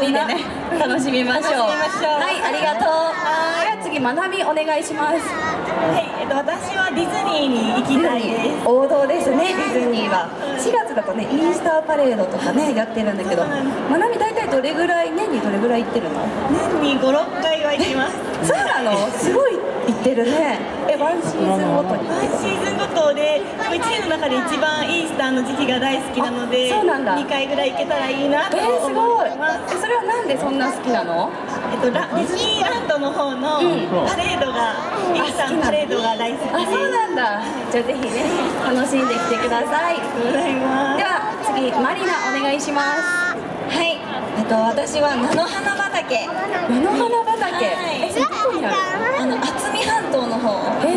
人でね楽しみましょう。 楽しみましょう。 はい、ありがとう。では次、まなみお願いします。 はい、私はディズニーに行きたいです。 王道ですね、ディズニーは。4月だとね、イースターパレードとかね、やってるんだけど、まなみ大体どれぐらい、年にどれぐらい行ってるの？ 年に5、6回は行きます。 そうなの？すごい行ってるね。ワンシーズンごとに。 ワンシーズンごとで、1年の中で一番イースターの時期が大好きなので、 そうなんだ。 2回ぐらい行けたらいいなと思ってます。 それはなんでそんな好きなの？ ディズニーランドの方のパレードが、イースターのパレードが大好きです。 あ、そうなんだ。じゃあぜひね、楽しんできてください。 ありがとうございます。 では次、マリナお願いします。 はい、私は菜の花畑。 菜の花畑。 はい、 それどこにある？ 渥美半島の方。